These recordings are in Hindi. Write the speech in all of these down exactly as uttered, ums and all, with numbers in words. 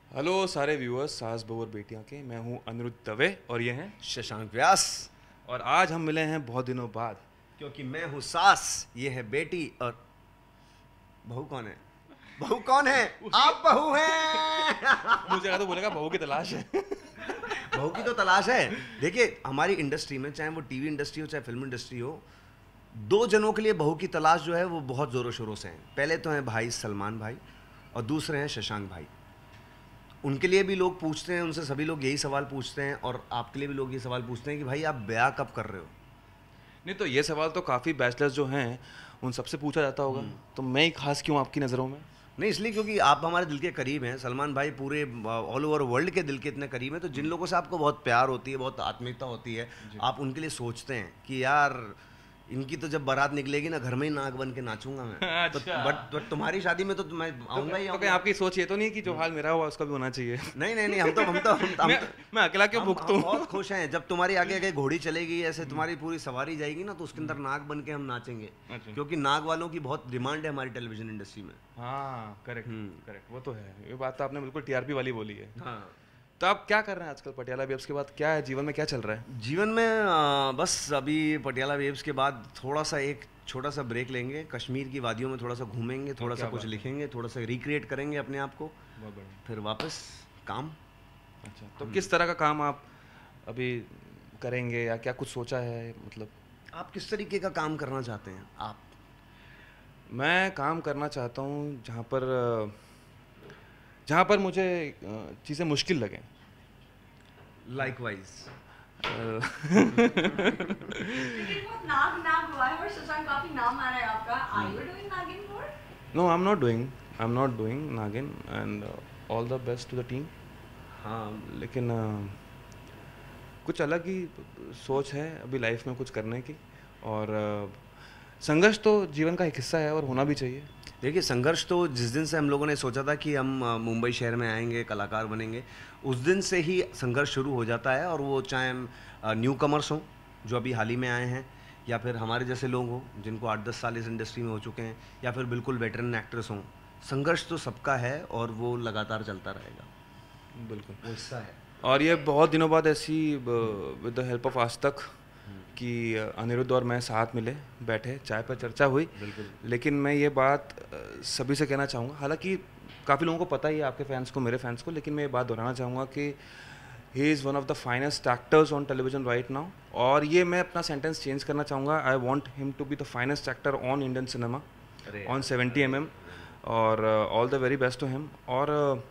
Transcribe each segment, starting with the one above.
हेलो सारे व्यूअर्स, सास बहू और बेटियां के। मैं हूं अनिरुद्ध दवे और ये हैं शशांक व्यास। और आज हम मिले हैं बहुत दिनों बाद। क्योंकि मैं हूँ सास, ये है बेटी और बहू कौन है? बहू कौन है? आप बहू हैं। मुझे लगा तो बोलेगा बहू की तलाश है। बहू की तो तलाश है। देखिए हमारी इंडस्ट्री में, चाहे वो टीवी इंडस्ट्री हो चाहे फिल्म इंडस्ट्री हो, दो जनों के लिए बहू की तलाश जो है वो बहुत ज़ोरों शोरों से है। पहले तो हैं भाई सलमान भाई और दूसरे हैं शशांक भाई। उनके लिए भी लोग पूछते हैं, उनसे सभी लोग यही सवाल पूछते हैं और आपके लिए भी लोग ये सवाल पूछते हैं कि भाई आप ब्याह कब कर रहे हो? नहीं तो ये सवाल तो काफ़ी बैचलर्स जो हैं उन सबसे पूछा जाता होगा, तो मैं ही खास क्यों आपकी नज़रों में? नहीं, इसलिए क्योंकि आप हमारे दिल के करीब हैं। सलमान भाई पूरे ऑल ओवर वर्ल्ड के दिल के इतने करीब हैं, तो जिन लोगों से आपको बहुत प्यार होती है, बहुत आत्मीयता होती है, आप उनके लिए सोचते हैं कि यार इनकी तो जब बारात निकलेगी ना, घर में ही नाग बन के नाचूंगा मैं। तो अच्छा। बट बट तुम्हारी शादी में तो मैं आऊंगा ही तो आऊंगा। कहीं आपकी सोच ये तो नहीं कि जो हाल मेरा हुआ उसका भी होना चाहिए? नहीं नहीं नहीं, हम तो हम तो हम, हम, मैं, मैं अकेला क्यों हम, भुगतूं? हम बहुत खुश हैं जब तुम्हारी आगे आगे घोड़ी चलेगी, ऐसे तुम्हारी पूरी सवारी जाएगी ना, तो उसके अंदर नाग बन के हम नाचेंगे। अच्छा। क्योंकि नाग वालों की बहुत डिमांड है हमारी टेलीविजन इंडस्ट्री में। हाँ करेक्ट करेक्ट, वो तो है। ये बात तो आपने बिल्कुल टीआरपी वाली बोली है। हाँ। तो आप क्या कर रहे हैं आजकल? पटियाला वेब्स के बाद क्या है जीवन में, क्या चल रहा है? जीवन में आ, बस अभी पटियाला वेव्स के बाद थोड़ा सा एक छोटा सा ब्रेक लेंगे, कश्मीर की वादियों में थोड़ा सा घूमेंगे, थोड़ा सा कुछ लिखेंगे, थोड़ा सा रिक्रिएट करेंगे अपने आप को, बहुत बढ़िया। फिर वापस काम। अच्छा, तो किस तरह का काम आप अभी करेंगे या क्या कुछ सोचा है? मतलब आप किस तरीके का काम करना चाहते हैं? आप? मैं काम करना चाहता हूँ जहाँ पर जहाँ पर मुझे चीज़ें मुश्किल लगें। लाइकवाइज। लेकिन बहुत नाग नाग हुआ है और शशांक काफी नाम आ रहा है आपका। Are you doing नागिन more? No, I'm not doing. I'm not doing नागिन and uh, all the best to the team. हाँ, लेकिन uh, कुछ अलग ही सोच है अभी लाइफ में कुछ करने की, और uh, संघर्ष तो जीवन का एक हिस्सा है और होना भी चाहिए। देखिए संघर्ष तो जिस दिन से हम लोगों ने सोचा था कि हम अ, मुंबई शहर में आएंगे, कलाकार बनेंगे, उस दिन से ही संघर्ष शुरू हो जाता है। और वो चाहे न्यू कमर्स हों जो अभी हाल ही में आए हैं, या फिर हमारे जैसे लोग हों जिनको आठ दस साल इस इंडस्ट्री में हो चुके हैं, या फिर बिल्कुल वेटरन एक्टर्स हों, संघर्ष तो सबका है और वो लगातार चलता रहेगा। बिल्कुल वो हिस्सा है। और ये बहुत दिनों बाद ऐसी विद द हेल्प ऑफ आज तक कि अनिरुद्ध और मैं साथ मिले, बैठे, चाय पर चर्चा हुई। बिल्कुल। लेकिन मैं ये बात सभी से कहना चाहूँगा, हालांकि काफ़ी लोगों को पता ही है, आपके फैंस को, मेरे फैंस को, लेकिन मैं ये बात दोहराना चाहूँगा कि he is one of the finest actors on television right now. और ये मैं अपना सेंटेंस चेंज करना चाहूँगा, I want him to be the finest actor on Indian cinema on seventy MM एम, और all the very best to him. और uh,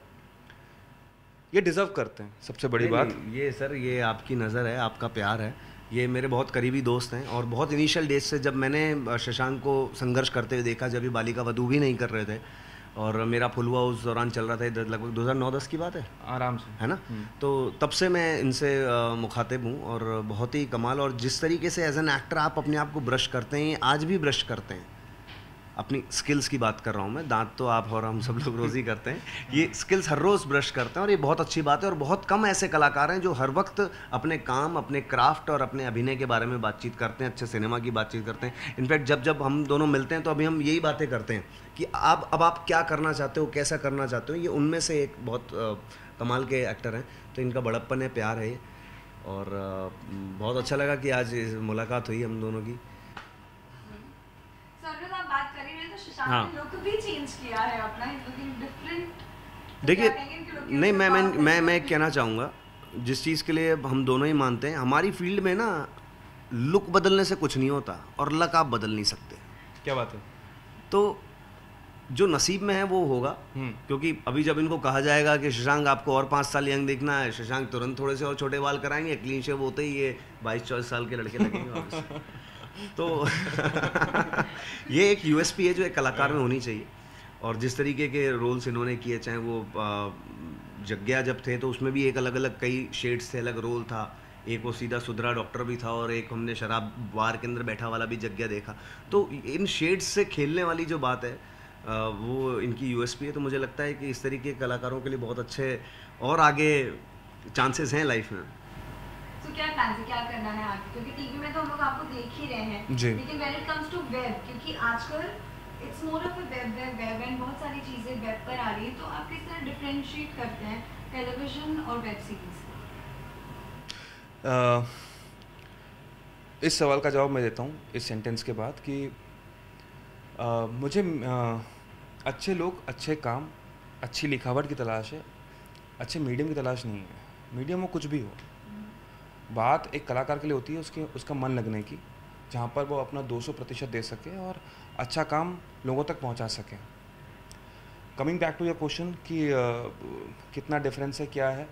ये डिज़र्व करते हैं, सबसे बड़ी बात ये सर, ये आपकी नज़र है, आपका प्यार है। ये मेरे बहुत करीबी दोस्त हैं और बहुत इनिशियल डेज से जब मैंने शशांक को संघर्ष करते हुए देखा, जब ये बालिका वधू भी नहीं कर रहे थे और मेरा फुलवा उस दौरान चल रहा था, लगभग दो हज़ार नौ दस की बात है, आराम से, है ना? तो तब से मैं इनसे मुखातिब हूँ और बहुत ही कमाल। और जिस तरीके से एज एन एक्टर आप अपने आप को ब्रश करते हैं, आज भी ब्रश करते हैं, अपनी स्किल्स की बात कर रहा हूँ मैं, दांत तो आप और हम सब लोग रोज़ ही करते हैं, ये स्किल्स हर रोज़ ब्रश करते हैं और ये बहुत अच्छी बात है। और बहुत कम ऐसे कलाकार हैं जो हर वक्त अपने काम, अपने क्राफ्ट और अपने अभिनय के बारे में बातचीत करते हैं, अच्छे सिनेमा की बातचीत करते हैं। इनफैक्ट जब जब हम दोनों मिलते हैं तो अभी हम यही बातें करते हैं कि आप अब आप क्या करना चाहते हो, कैसा करना चाहते हो। ये उनमें से एक बहुत कमाल के एक्टर हैं, तो इनका बड़प्पन है, प्यार है ये। और बहुत अच्छा लगा कि आज मुलाकात हुई हम दोनों की। हाँ। लुक भी चेंज किया है अपना, लुकिंग डिफरेंट। देखिए नहीं, मैं मैं मैं मैं कहना चाहूँगा, जिस चीज़ के लिए हम दोनों ही मानते हैं, हमारी फील्ड में ना लुक बदलने से कुछ नहीं होता और लक आप बदल नहीं सकते। क्या बात है? तो जो नसीब में है वो होगा। क्योंकि अभी जब इनको कहा जाएगा कि शशांक आपको और पाँच साल यंग दिखना है, शशांक तुरंत थोड़े से और छोटे बाल कराएंगे, क्लीन शेव होते ही ये बाईस चौबीस साल के लड़के लगेंगे वापस। तो ये एक यूएसपी है जो एक कलाकार में होनी चाहिए। और जिस तरीके के रोल्स इन्होंने किए, चाहे वो जग्या जब थे तो उसमें भी एक अलग अलग कई शेड्स थे, अलग रोल था। एक वो सीधा सुधरा डॉक्टर भी था और एक हमने शराब बार के अंदर बैठा वाला भी जग्या देखा। तो इन शेड्स से खेलने वाली जो बात है वो इनकी यूएसपी है। तो मुझे लगता है कि इस तरीके के कलाकारों के लिए बहुत अच्छे और आगे चांसेस हैं लाइफ में। तो क्या प्लान है, क्या करना है आगे? क्योंकि टीवी में तो हम लोग आपको देख ही रहे हैं, जी। लेकिन when it comes to web, क्योंकि आजकल it's more of a web web web and बहुत सारी चीज़ें वेब पर आ रही हैं, तो आप किस तरह डिफरेंशिएट करते हैं टेलीविजन और वेब सीरीज? uh, इस सवाल का जवाब मैं देता हूँ इस सेंटेंस के बाद कि uh, मुझे uh, अच्छे लोग, अच्छे काम, अच्छी लिखावट की तलाश है, अच्छे मीडियम की तलाश नहीं है। मीडियम वो कुछ भी हो, बात एक कलाकार के लिए होती है उसके उसका मन लगने की, जहाँ पर वो अपना दो सौ प्रतिशत दे सके और अच्छा काम लोगों तक पहुँचा सके। Coming back to your question कि uh, कितना डिफरेंस है, क्या है,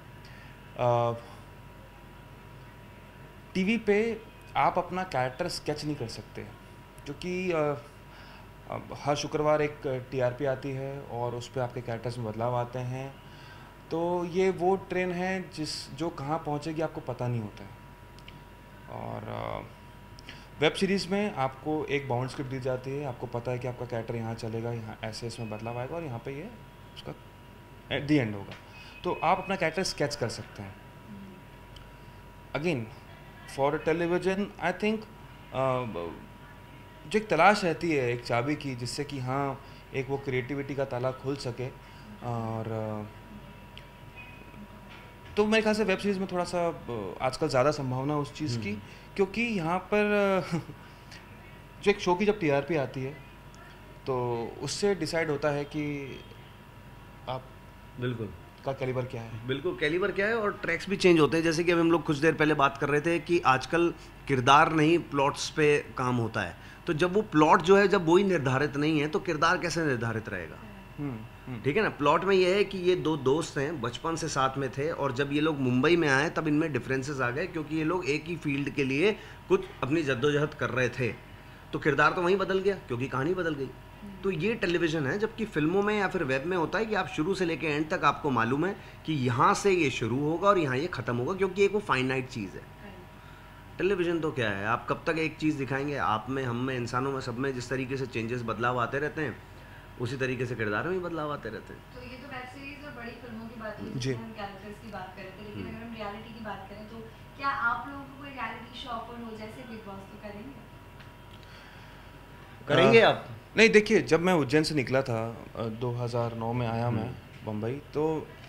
टीवी uh, पे आप अपना कैरेक्टर स्केच नहीं कर सकते, क्योंकि uh, हर शुक्रवार एक टीआरपी आती है और उस पर आपके कैरेक्टर्स में बदलाव आते हैं। तो ये वो ट्रेन है जिस जो कहाँ पहुँचेगी आपको पता नहीं होता है। और वेब uh, सीरीज़ में आपको एक बाउंड स्क्रिप्ट दी जाती है, आपको पता है कि आपका कैरेक्टर यहाँ चलेगा, यहाँ ऐसे इसमें बदलाव आएगा और यहाँ पे ये उसका एट दी एंड होगा। तो आप अपना कैरेक्टर स्केच कर सकते हैं। Again for television I think जो एक तलाश रहती है एक चाबी की, जिससे कि हाँ एक वो क्रिएटिविटी का ताला खुल सके। और uh, तो मेरे ख्याल से वेब सीरीज़ में थोड़ा सा आजकल ज़्यादा संभावना उस चीज़ की, क्योंकि यहाँ पर जो एक शो की जब टीआरपी आती है तो उससे डिसाइड होता है कि आप बिल्कुल का कैलिबर क्या है। बिल्कुल कैलिबर क्या है, और ट्रैक्स भी चेंज होते हैं। जैसे कि अभी हम लोग कुछ देर पहले बात कर रहे थे कि आजकल किरदार नहीं प्लॉट्स पे काम होता है। तो जब वो प्लॉट जो है जब वही निर्धारित नहीं है तो किरदार कैसे निर्धारित रहेगा? ठीक है ना। प्लॉट में ये है कि ये दो दोस्त हैं, बचपन से साथ में थे, और जब ये लोग मुंबई में आए तब इनमें डिफरेंसेस आ गए, क्योंकि ये लोग एक ही फील्ड के लिए कुछ अपनी जद्दोजहद कर रहे थे। तो किरदार तो वहीं बदल गया क्योंकि कहानी बदल गई। तो ये टेलीविज़न है। जबकि फिल्मों में या फिर वेब में होता है कि आप शुरू से लेकर एंड तक आपको मालूम है कि यहाँ से ये शुरू होगा और यहाँ ये ख़त्म होगा, क्योंकि एक वो फाइनाइट चीज़ है। टेलीविज़न तो क्या है, आप कब तक एक चीज़ दिखाएंगे? आप में, हम में, इंसानों में, सब में जिस तरीके से चेंजेस, बदलाव आते रहते हैं, उसी तरीके से किरदार में भी बदलाव आते रहते हैं। तो ये तो वेब सीरीज और बड़ी फिल्मों की बात हुई, जी। हम कैरेक्टर्स की बात कर रहे थे, लेकिन अगर हम रियलिटी की बात करें तो क्या आप लोगों को कोई रियलिटी शो ऑफर हो, जैसे बिग बॉस, तो करेंगे? करेंगे आप? नहीं, देखिए जब मैं उज्जैन से निकला था, दो हज़ार नौ में आया मैं बम्बई, तो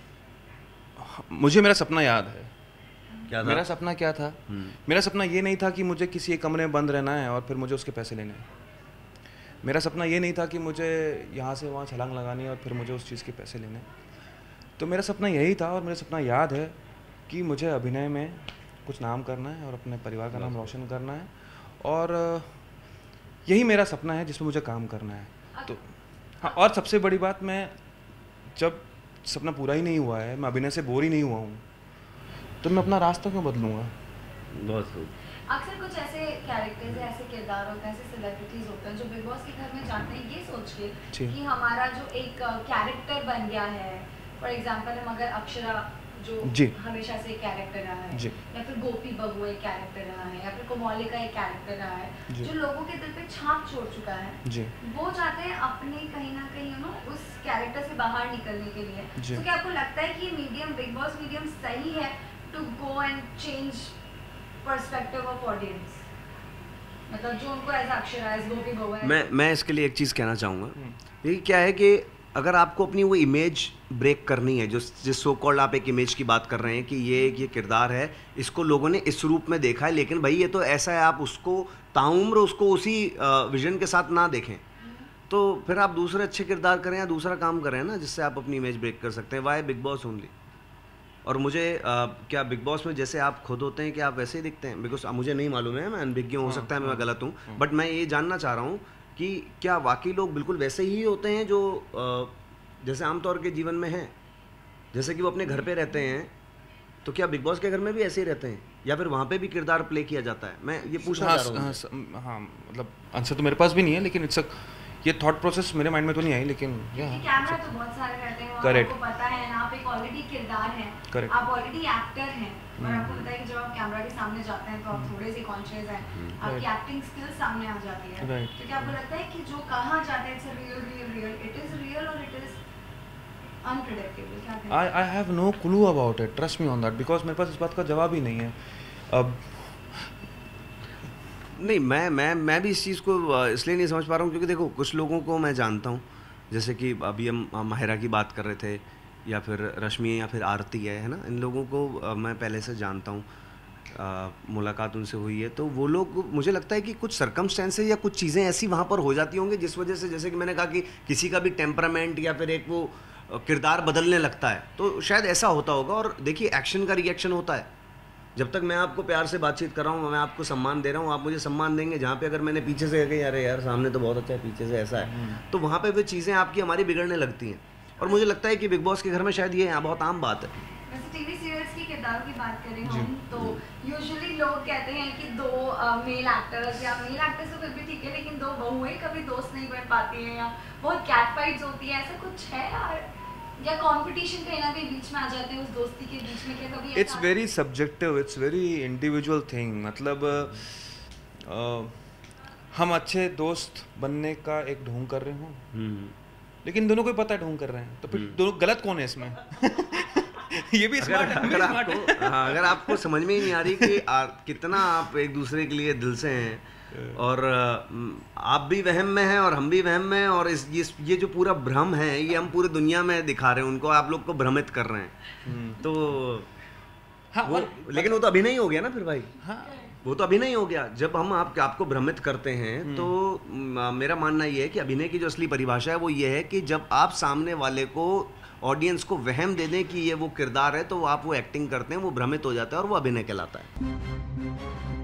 मुझे मेरा सपना याद है। क्या था? मेरा सपना क्या था? मेरा सपना ये नहीं था कि मुझे किसी एक कमरे में बंद रहना है और फिर मुझे उसके पैसे लेने हैं। मेरा सपना ये नहीं था कि मुझे यहाँ से वहाँ छलांग लगानी है और फिर मुझे उस चीज़ के पैसे लेने हैं। तो मेरा सपना यही था, और मेरा सपना याद है कि मुझे अभिनय में कुछ नाम करना है और अपने परिवार का नाम रोशन करना है, और यही मेरा सपना है जिसमें मुझे काम करना है। तो हाँ, और सबसे बड़ी बात, मैं जब सपना पूरा ही नहीं हुआ है, मैं अभिनय से बोर ही नहीं हुआ हूँ, तो मैं अपना रास्ता क्यों बदलूँगा? बहुत खूब। अक्सर कुछ ऐसे कैरेक्टर्स, ऐसे किरदार होते हैं, ऐसे सेलिब्रिटीज होते हैं जो बिग बॉस के घर में जाते हैं ये सोच के कि हमारा जो एक कैरेक्टर बन गया है। फॉर एग्जांपल हम अगर अक्षरा जो जी। हमेशा से एक कैरेक्टर रहा है, जी। या फिर गोपी बबू एक कैरेक्टर रहा है, या फिर कोमोली का एक कैरेक्टर रहा है, जी। जो लोगों के दिल पे छाप छोड़ चुका है, जी। वो चाहते हैं अपने कहीं ना कहीं यू नो उस कैरेक्टर से बाहर निकलने के लिए। जी। तो क्या आपको लगता है कि मीडियम, बिग बॉस मीडियम सही है to go and change perspective of audience? मतलब जो उनको एज अक्षरा, एज गोपी बबू है। मैं मैं इसके लिए एक चीज़ कहना चाहूँगा। ये क्या है कि अगर आपको अपनी वो इमेज ब्रेक करनी है, जो जिस सो कॉल्ड आप एक इमेज की बात कर रहे हैं कि ये ये किरदार है, इसको लोगों ने इस रूप में देखा है, लेकिन भाई ये तो ऐसा है, आप उसको ताउम्र उसको उसी विजन के साथ ना देखें, तो फिर आप दूसरे अच्छे किरदार करें या दूसरा काम करें ना, जिससे आप अपनी इमेज ब्रेक कर सकते हैं। Why Big Boss only? और मुझे आ, क्या बिग बॉस में जैसे आप खुद होते हैं कि आप वैसे ही दिखते हैं? बिकॉज मुझे नहीं मालूम है, मैं अनभिज्ञ हो सकता है, मैं गलत हूँ, बट मैं ये जानना चाह रहा हूँ कि क्या वाकई लोग बिल्कुल वैसे ही होते हैं जो आ, जैसे आमतौर के जीवन में हैं, जैसे कि वो अपने घर पे रहते हैं, तो क्या बिग बॉस के घर में भी ऐसे ही रहते हैं या फिर वहाँ पे भी किरदार प्ले किया जाता है? मैं ये पूछना हाँ, चाह रहा हूँ। हाँ, हाँ, मतलब आंसर तो मेरे पास भी नहीं है, लेकिन इट्स ये थॉट प्रोसेस मेरे माइंड में तो नहीं आई, लेकिन कैमरा तो बहुत सारे रहते हैं, Correct. आपको पता है ना, आप एक ऑलरेडी किरदार हैं, Correct. आप ऑलरेडी एक्टर हैं, और आपको पता है कि जब आप कैमरा के सामने जाते हैं तो आप थोड़े से कॉन्शियस हैं, आपकी एक्टिंग स्किल्स सामने आ जाती है। Right. तो क्या आपको लगता है कि जो कहा जाता है it's real real real, it is real और इट इज अनप्रेडिक्टेबल? क्या कहते हैं? I I have no clue about it, trust me on that, because मेरे पास इस बात का जवाब ही नहीं है। अब नहीं, मैं मैं मैं भी इस चीज़ को इसलिए नहीं समझ पा रहा हूँ क्योंकि देखो कुछ लोगों को मैं जानता हूँ, जैसे कि अभी हम माहिरा की बात कर रहे थे, या फिर रश्मि या फिर आरती है है ना, इन लोगों को मैं पहले से जानता हूँ, मुलाकात उनसे हुई है, तो वो लोग, मुझे लगता है कि कुछ सर्कमस्टेंसेस या कुछ चीज़ें ऐसी वहाँ पर हो जाती होंगी जिस वजह से, जैसे कि मैंने कहा कि किसी का भी टेम्परामेंट या फिर एक वो किरदार बदलने लगता है, तो शायद ऐसा होता होगा। और देखिए एक्शन का रिएक्शन होता है, जब तक मैं आपको प्यार से बातचीत कर रहा हूँ, मैं आपको सम्मान दे रहा हूँ, आप मुझे सम्मान देंगे। जहाँ पे अगर मैंने पीछे से कही अरे यार सामने तो बहुत अच्छा है, पीछे से ऐसा है, तो वहाँ पे वो चीज़ें आपकी हमारी बिगड़ने लगती हैं। और मुझे लगता है कि बिग बॉस के घर में शायद ये यहाँ बहुत आम बात है। वैसे टीवी सीरियल्स की किरदारों की बात करें हम, तो यूजुअली लोग कहते हैं कि दो मेल एक्टर्स या मेल एक्टर्स तो फिर भी ठीक है, लेकिन दो बहुएं कभी दोस्त नहीं बन पाती हैं या बहुत कैट फाइट्स होती है, ऐसा कुछ है यार, या कंपटीशन कहीं ना कहीं बीच में आ जाते हैं उस दोस्ती के बीच में, क्या कभी? It's very subjective, it's very individual thing. मतलब uh, हम अच्छे दोस्त बनने का एक ढोंग कर रहे हों, लेकिन दोनों को पता है ढोंग कर रहे हैं, तो फिर दोनों गलत कौन है इसमें? ये भी स्मार्ट है, अगर आपको हाँ, अगर आपको समझ में ही नहीं आ रही कि आ, कितना आप एक दूसरे के लिए दिल से हैं, और आप भी वहम में हैं और हम भी वहम में हैं, और इस ये, ये जो पूरा भ्रम है ये हम पूरी दुनिया में दिखा रहे हैं, उनको आप लोग को भ्रमित कर रहे हैं, तो हाँ, वो, लेकिन वो तो अभिनय ही हो गया ना फिर भाई। हाँ, वो तो अभिनय हो गया। जब हम आप, आपको भ्रमित करते हैं तो म, मेरा मानना ये है कि अभिनय की जो असली परिभाषा है वो ये है कि जब आप सामने वाले को, ऑडियंस को वहम दे दें कि ये वो किरदार है, तो आप वो एक्टिंग करते हैं, वो भ्रमित हो जाता है और वो अभिनय कहलाता है।